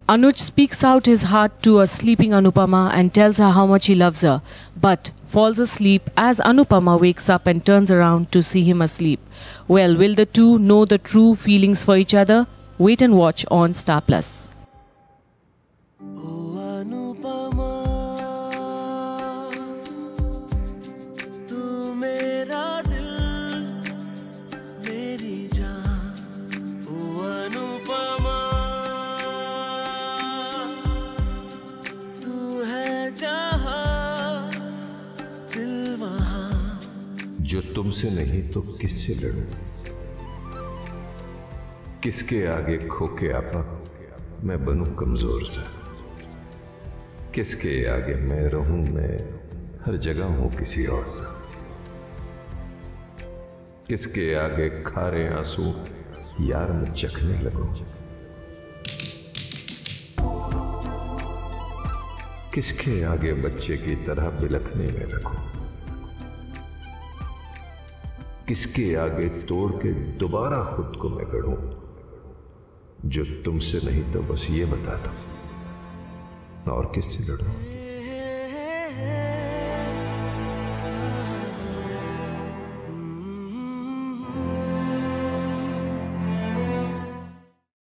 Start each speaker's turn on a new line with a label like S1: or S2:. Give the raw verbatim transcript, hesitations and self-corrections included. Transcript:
S1: Anuj speaks out his heart to a sleeping Anupama and tells her how much he loves her, but falls asleep as Anupama wakes up and turns around to see him asleep. Well, will the two know the true feelings for each other? Wait and watch on Star Plus.
S2: जो तुमसे नहीं तो किससे लड़ूं? किसके आगे खोके आपा मैं बनूं कमजोर सा? किसके आगे मैं रहूं मैं हर जगह हूं किसी और सा? किसके आगे खारे आंसू यार मैं चखने लगूं? किसके आगे बच्चे की तरह बिलखने में रखूं? किसके आगे तोड़ के दोबारा खुद को मैं गढ़ूं? जो तुमसे नहीं तो बस ये बता दो, और किससे लड़ूं?